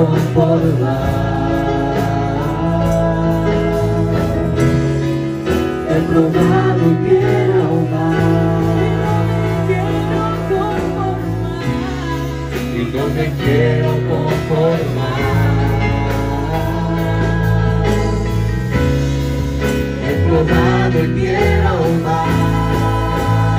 He probado y quiero más, y no me quiero conformar. He probado y quiero más.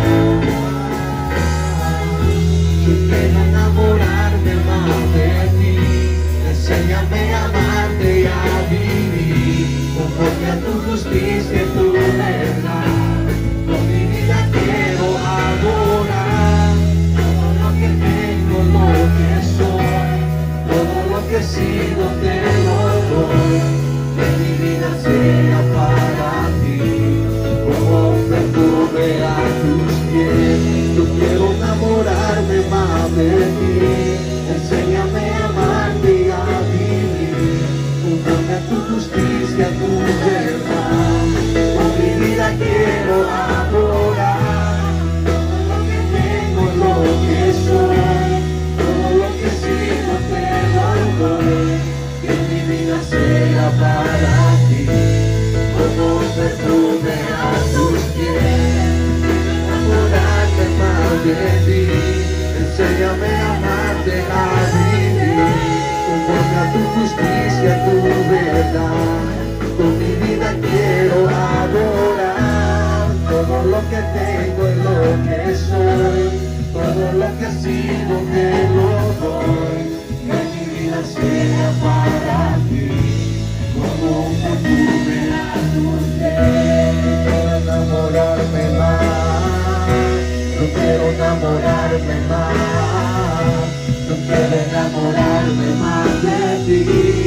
Yo quiero enamorarme más de ti. Enséñame a amarte y a vivir conforme a tu justicia y tu verdad. Con mi vida quiero adorar todo lo que tengo, lo que soy, todo lo que he sido te lo doy. Que mi vida sea para ti como un perfume a tus pies. Yo quiero enamorarme más de ti. Enséñame a amarte y a vivir conforme a tu justicia, tu verdad. Con mi vida quiero adorar todo lo que tengo, lo que soy, todo lo que he sido te lo doy. Que mi vida sea para ti como un perfume a tus pies. Enamorarme más de ti. Enséñame a amarte, a vivir conforme a tu justicia, tu verdad. Con mi vida quiero adorar todo lo que tengo y lo que soy, todo lo que he sido te lo doy. Que mi vida sea para ti como un perfume a tus pies. Quiero enamorarme más, yo quiero enamorarme más, yo quiero enamorarme más de ti.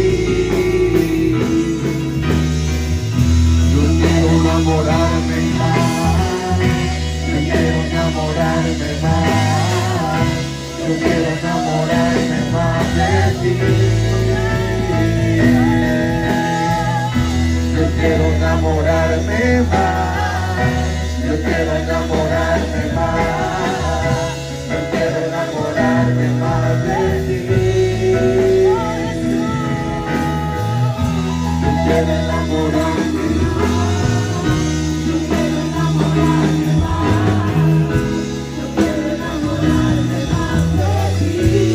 Yo quiero enamorarme más, yo quiero enamorarme más, yo quiero enamorarme más de ti. Yo quiero enamorarme más, yo quiero enamorarme más, yo quiero enamorarme más de ti. Yo quiero enamorarme más, yo quiero enamorarme más, yo quiero enamorarme más de ti.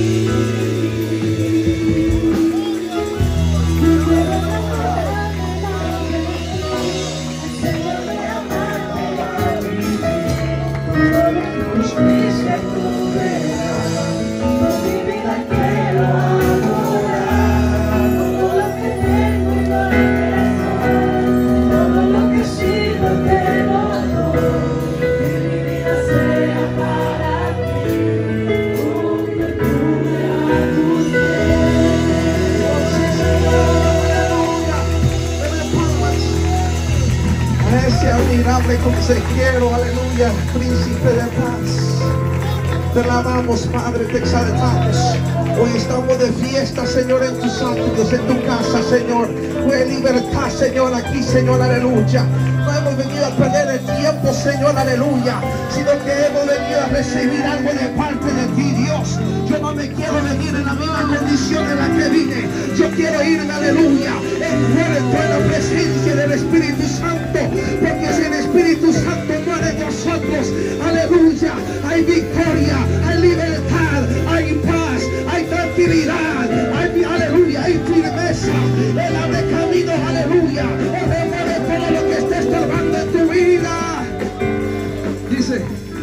Yo quiero enamorarme más de ti. Enséñame a amarte y a vivir toda la justicia y tu verdad. Con mi vida quiero adorar todo lo que tengo y lo que soy, todo lo que he sido te lo doy. Que mi vida sea para ti como un perfume a tus pies. Sí, Señor, aleluya. Dale palmas a ese admirable consejero, aleluya, príncipe de paz. Te alabamos, Padre, te exaltamos. Hoy estamos de fiesta, Señor, en tus atrios, en tu casa, Señor. Hoy hay libertad, Señor, aquí, Señor, aleluya. No hemos venido a perder el tiempo, Señor, aleluya, sino que hemos venido a recibir algo de parte de ti, Dios. Yo no me quiero venir en la misma condición en la que vine. Yo quiero irme, aleluya, envuelto en la presencia del Espíritu Santo, porque si el Espíritu Santo muere en nosotros, aleluya, hay victoria, hay libertad, hay paz, hay tranquilidad, hay, aleluya, hay firmeza. Él abre caminos, aleluya. Él remueve todo lo que esté estorbando en tu vida. Dice,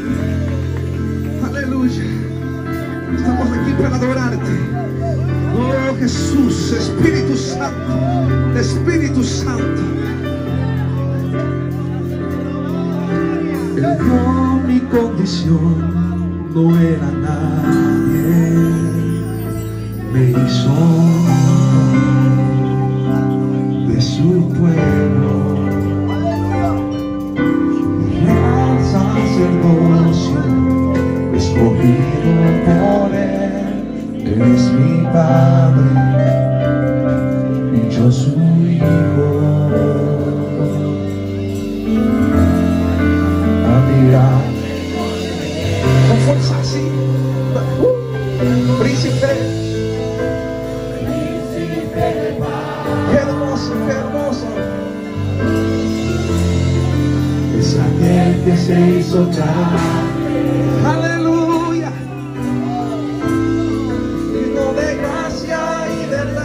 aleluya, estamos aquí para adorarte. Oh Jesús, Espíritu Santo, Espíritu Santo. Él vio mi condición, no era nadie, me hizo de su pueblo, real sacerdocio, escogido por él es mi Padre y yo su Hijo. Con fuerza así, príncipe. qué hermoso. Es aquel que se hizo carne. Aleluya. Lleno de gracia y verdad.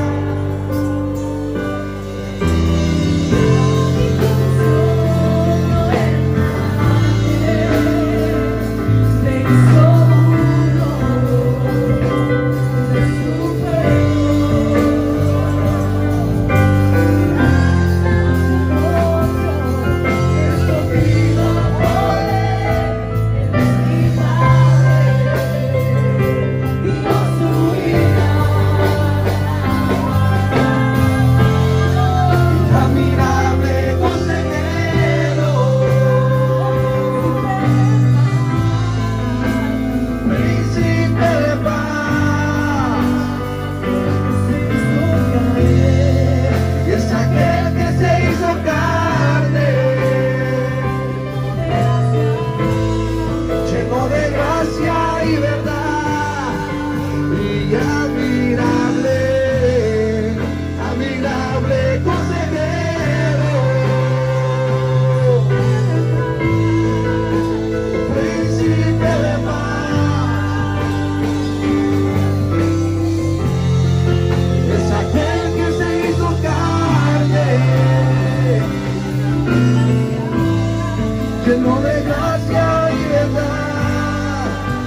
Lleno de gracia y verdad,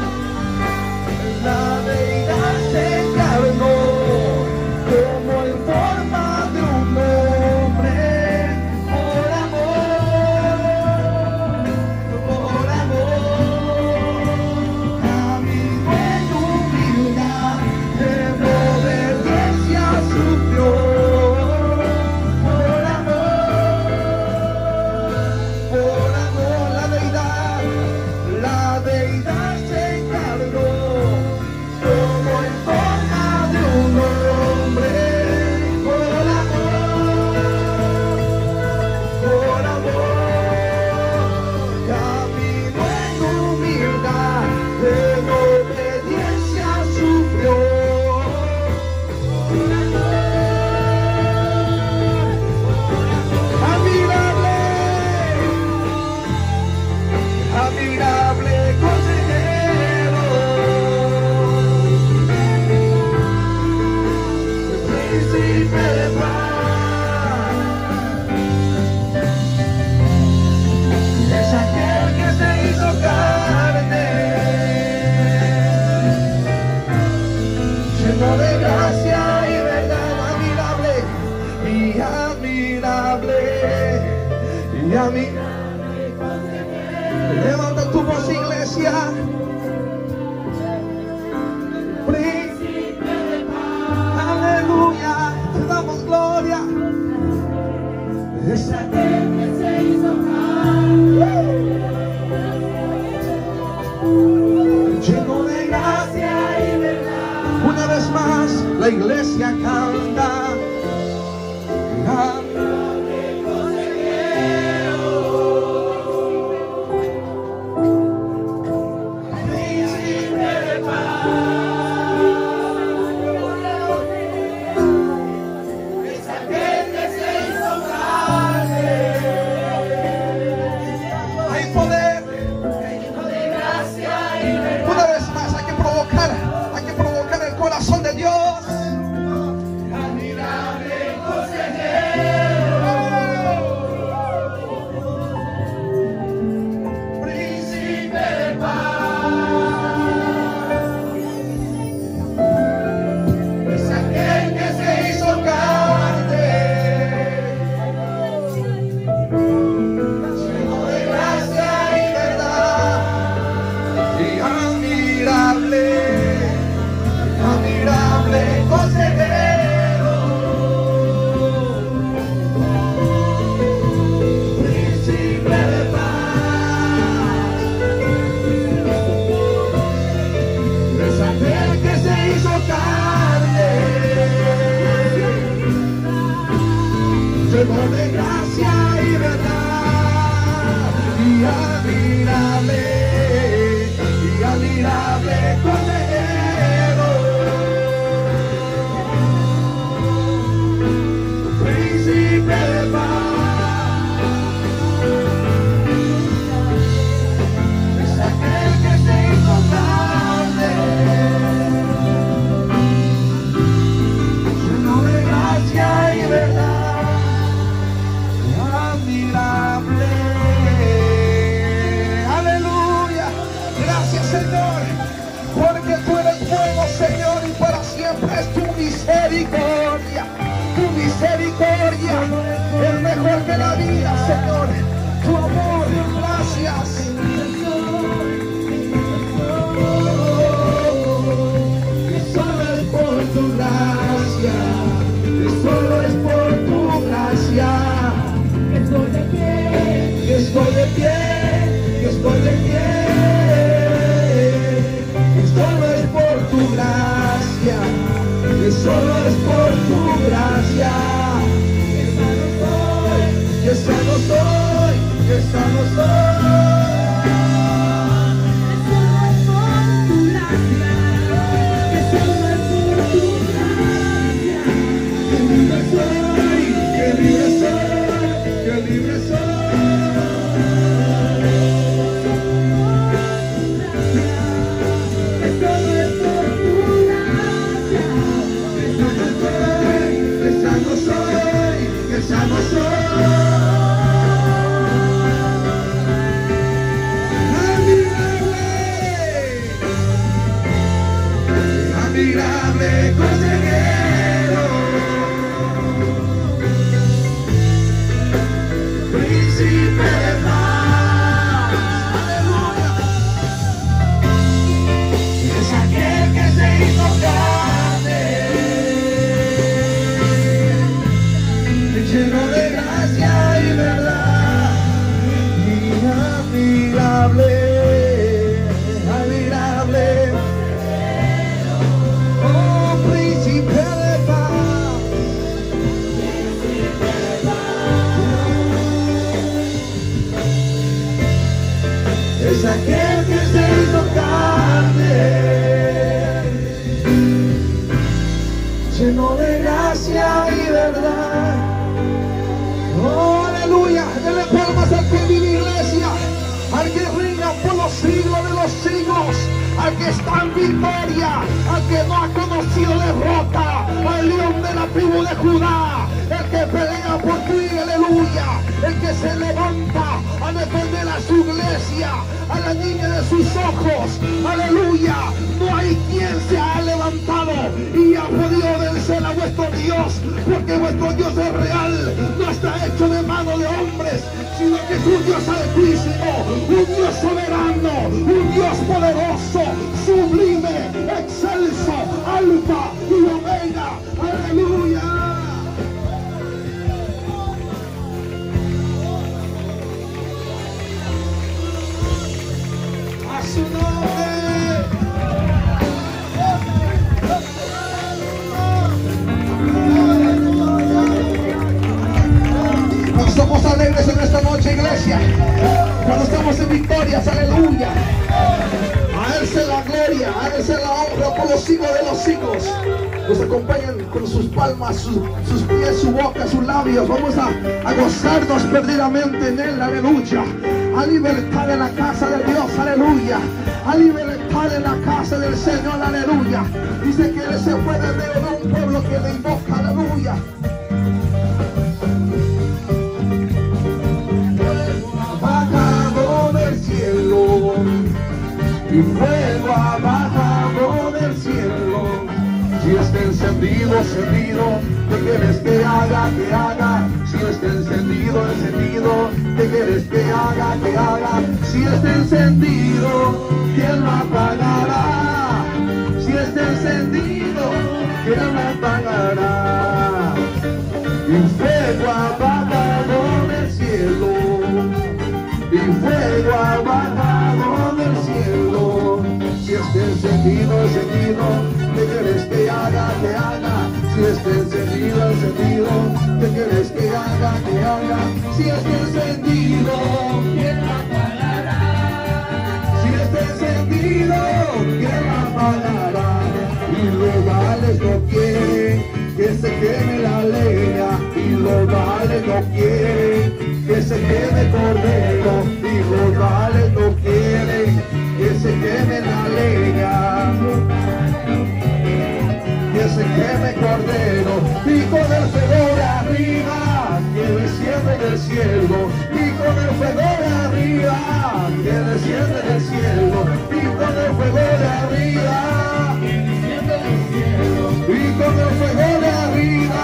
la deidad se encarnó como en forma de un hombre, por amor, caminó en humildad, en obediencia sufrió. De gracia y verdad, admirable y admirable y admirable. Levanta tu voz, iglesia. Aleluya, te damos gloria. Es aquel que se hizo carne, lleno de gracia y verdad. Una vez más, la iglesia canta. De gracia y verdad, y admirable Cordero, gloria, tu misericordia es mejor que la vida, Señor. Tu amor, gracias. Solo es por tu gracia, solo es por tu gracia, que estoy de pie, que estoy de pie, que estoy de pie. Que solo es por tu gracia, que solo es por tu gracia, que sano soy, que sano soy. Admirable consejero, príncipe de paz, aleluya. Es aquel que se hizo carne, lleno de gracia y verdad, y admirable. Es aquel que se hizo carne, lleno de gracia y verdad. Oh, aleluya. Dele palmas al que vive, iglesia, al que reina por los siglos de los siglos, al que está en victoria, al que no ha conocido derrota, al león de la tribu de Judá, el que pelea por ti, aleluya, el que se levanta a defender a su iglesia, a la niña de sus ojos, aleluya. No hay quien se ha levantado y ha podido vencer a vuestro Dios, porque vuestro Dios es real, no está hecho de mano de hombres, sino que es un Dios altísimo, un Dios soberano, un Dios poderoso, sublime, excelso, alfa y omega, aleluya. A su nombre. Somos alegres en esta noche, iglesia, cuando estamos en victorias, aleluya. A Él sea la gloria, a Él sea la honra por los siglos de los siglos. Nos acompañan con sus palmas, sus pies, su boca, sus labios. Vamos a gozarnos perdidamente en Él, aleluya. A libertad en la casa de Dios, aleluya. A libertad en la casa del Señor, aleluya. Dice que Él se fue de medio de un pueblo que le invoca, aleluya. Y fuego ha bajado del cielo. Si está encendido, encendido, ¿qué quieres que haga? Que haga. Si está encendido, encendido, ¿qué quieres que haga? Que haga. Si está encendido, ¿quién lo apagará? Si está encendido, ¿quién lo apagará? Y fuego ha bajado del cielo. Y fuego ha bajado del cielo. Si está encendido, encendido, ¿qué quieres que haga? Que haga. Si está encendido, encendido, ¿qué quieres que haga? Que haga. Si está encendido, ¿quién la apagará? Si está encendido, ¿quién la apagará? Y los vales no quieren que se queme la leña, y los vales no quieren que se queme cordero, y los vales no quieren que se queme la leña, que se queme cordero, y con el fuego de arriba que desciende del cielo, y con el fuego de arriba que desciende del cielo, y con el fuego de arriba que desciende del cielo, y con el fuego de arriba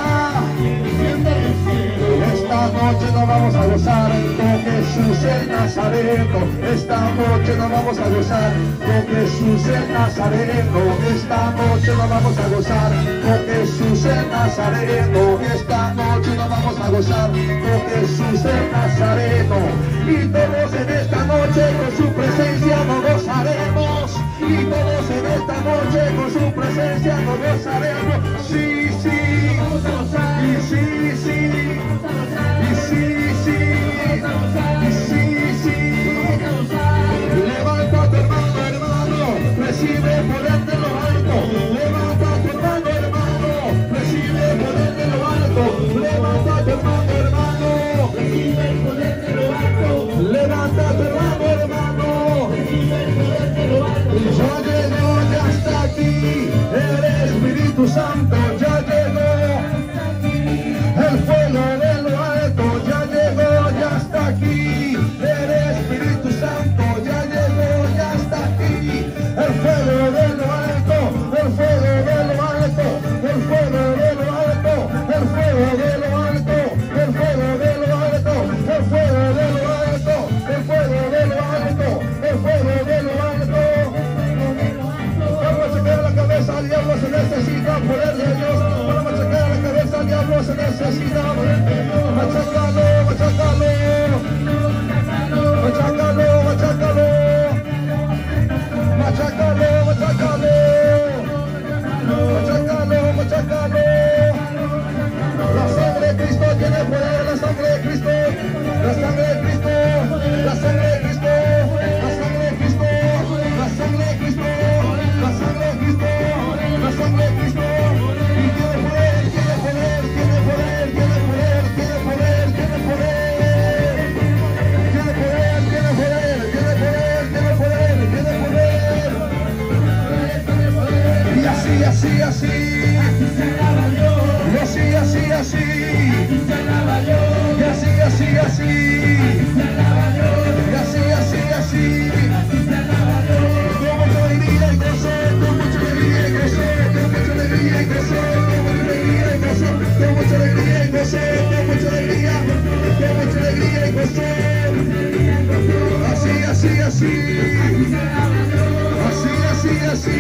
gozar con Jesús el Nazareno. Esta noche nos vamos a gozar con Jesús el Nazareno. Esta noche nos vamos a gozar con Jesús el Nazareno. Esta noche nos vamos a gozar con Jesús el Nazareno. Y todos en esta noche con su presencia nos gozaremos. Y todos en esta noche con su presencia nos gozaremos. Sí, sí, y sí, sí, y sí, sí, y sí, sí. Levanta tu hermano, hermano, recibe poder de lo alto. Levanta tu hermano, hermano, recibe poder de lo alto. Levanta tu hermano, hermano, recibe el poder de lo alto. Levanta tu hermano, hermano, recibe el poder de lo alto. Ya llegó, ya está aquí, el Espíritu Santo ya llegó. El fuego de lo alto ya llegó, ya está aquí. El Espíritu Santo ya llegó, ya está aquí. El fuego de lo alto, el fuego de lo alto, el fuego de lo alto, el fuego de lo alto, el fuego de lo alto, el fuego de lo alto, el fuego de lo alto, el fuego de lo alto. Vamos a chequear la cabeza al diablo, se necesita poder de Dios. Vamos a chequear la cabeza al diablo, se necesita poder de Dios. Machácalo, machácalo, machácalo, machácalo, machácalo, machácalo, machácalo, machácalo. La sangre de Cristo tiene poder, la sangre de Cristo, la sangre de Cristo, la sangre de Cristo, la sangre de Cristo, la sangre de Cristo, la sangre de Cristo, la sangre de Cristo. Y tiene poder, tiene poder, tiene poder, tiene poder, tiene poder, tiene poder. Tiene poder, tiene poder, tiene poder, tiene poder, tiene poder. Y así, así, así. Y así, así, así. Y así, así, así. Y así, así, así. Con mucha alegría y gozo, con mucha alegría y gozo, con mucha alegría y gozo, con mucha alegría y gozo, con mucha alegría y gozo, con mucha alegría, con mucha alegría y gozo. Así, así, así. Así, así, así.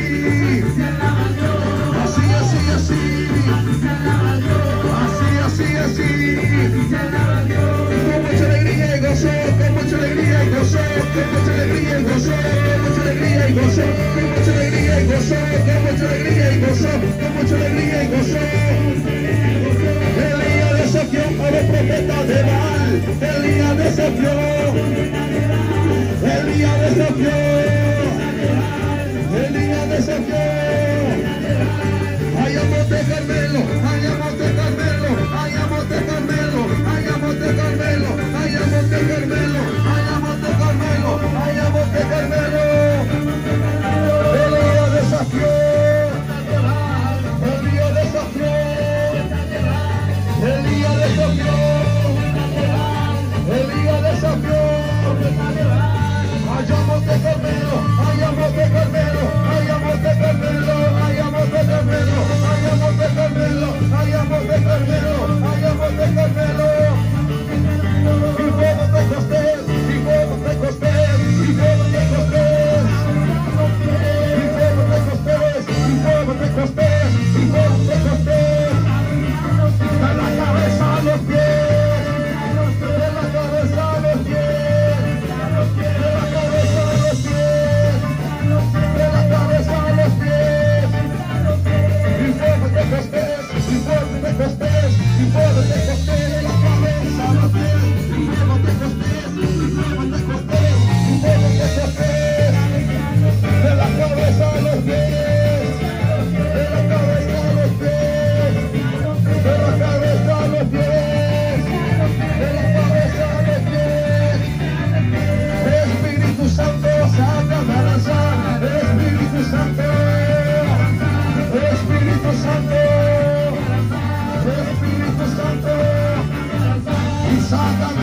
Así, así, así. Así, así, así. Con mucha alegría y gozo, con mucha alegría y gozo, con mucha alegría y gozo, con mucha alegría y gozo, con mucha alegría y gozo, con mucha alegría y gozo, con mucha alegría y gozo. Elías desafió a los profetas de Baal. Elías desafió. Elías desafió. Elías desafió. Allá Monte Carmelo, allá Monte Carmelo, allá Monte Carmelo, allá Monte Carmelo, allá Monte Carmelo, allá Monte Carmelo, allá Monte Carmelo. Elías desafió. Elías desafió. Elías desafió. Elías desafió. Allá Monte Carmelo, allá Monte Carmelo, allá Monte Carmelo, allá Monte Carmelo, allá Monte Carmelo, allá Monte Carmelo, allá Monte Carmelo. Y fuego te costés, y fuego te costés, y fuego te costés. Y fuego te costés, y fuego te costés, y fuego te costés. De la cabeza a los pies, de la cabeza a los pies, de la cabeza a los pies, de la cabeza a los pies. Y fuego te costés, y fuego te costés, y fuego te costés, de la cabeza a los pies. Y fuego te costés, y fuego te costés, y fuego te costés, de la cabeza a los pies, de la cabeza a los pies, de la cabeza a los pies, de la cabeza a los pies. Espíritu Santo, Satanás, Espíritu Santo, Espíritu Santo, Espíritu Santo, y Satanás.